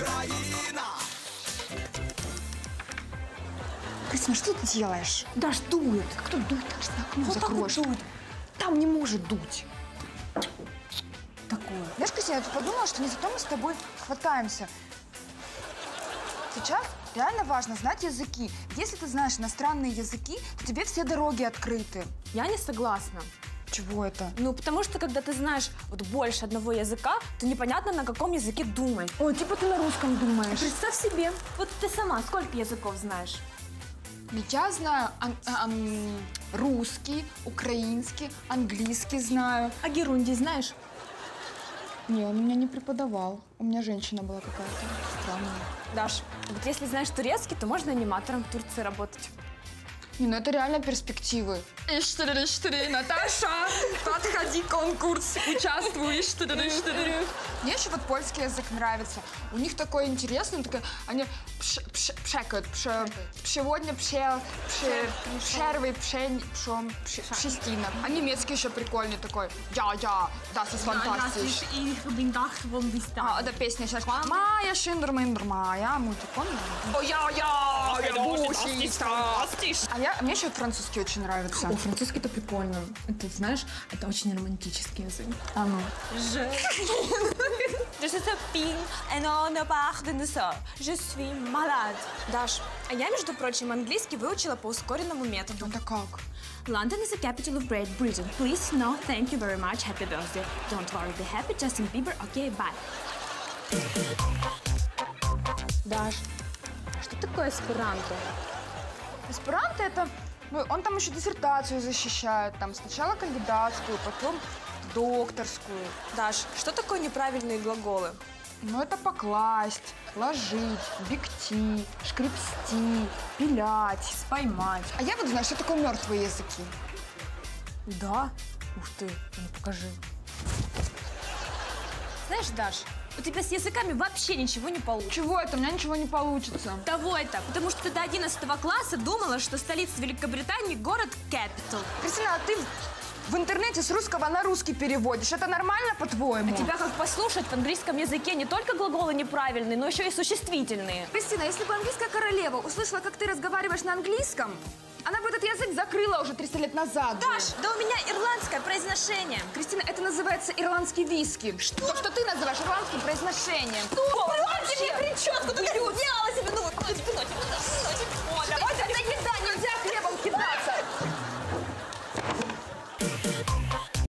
Кристина, что ты делаешь? Даш, дует. Кто дует? Даш, на окно Вот закроешь. так вот дует. Там не может дуть. Такое. Знаешь, Кристина, я тут подумала, что не за то мы с тобой хватаемся. Сейчас реально важно знать языки. Если ты знаешь иностранные языки, то тебе все дороги открыты. Я не согласна. Чего это? Ну, потому что, когда ты знаешь вот больше одного языка, то непонятно, на каком языке думать. Ой, типа ты на русском думаешь. Представь себе, вот ты сама сколько языков знаешь? Я знаю русский, украинский, английский знаю. А герунди знаешь? Не, он меня не преподавал. У меня женщина была какая-то странная. Даш, вот если знаешь турецкий, то можно аниматором в Турции работать. Не, ну это реально перспективы. Наташа, подходи, конкурс, участвуй. Мне еще вот польский язык нравится. У них такой интересный, такой, они пшекают, пшеводня, пшервый, пшестина. А немецкий еще прикольный такой. Я, das ist fantastisch. А, эта песня сейчас. Майя, Шиндерминдер, Майя, мультик, помнишь? О, я, А мне еще французский очень нравится. О, французский-то прикольно. Это, знаешь, это очень романтический язык. А ну. Je suis ping, et on ne part de ça. Je suis malade. Даш, а я, между прочим, английский выучила по ускоренному методу. Это как? London is the capital of Great Britain. Please, no, thank you very much. Happy birthday. Don't worry, be happy, Justin Bieber. Okay, bye. Даш, а что такое эсперанто? Эсперанто это... Ну, он там еще диссертацию защищает. Там сначала кандидатскую, потом докторскую. Даш, что такое неправильные глаголы? Ну, это покласть, ложить, бегти, шкребсти, пилять, Поймать. А я вот знаю, что такое мертвые языки. Да? Ух ты, ну покажи. Знаешь, Даш, у тебя с языками вообще ничего не получится. Чего это? У меня ничего не получится. Того это, потому что ты до 11 класса думала, что столица Великобритании город Capital. Кристина, а ты в интернете с русского на русский переводишь. Это нормально, по-твоему? А тебя как послушать, в английском языке не только глаголы неправильные, но еще и существительные. Кристина, если бы английская королева услышала, как ты разговариваешь на английском, она бы этот язык закрыла уже 300 лет назад. Даш, да у меня ирландское произношение. Кристина, это называется ирландский виски. Что? То, что ты называешь ирландским произношением. Порвайте мне прическу, ты как сняла себе, ну,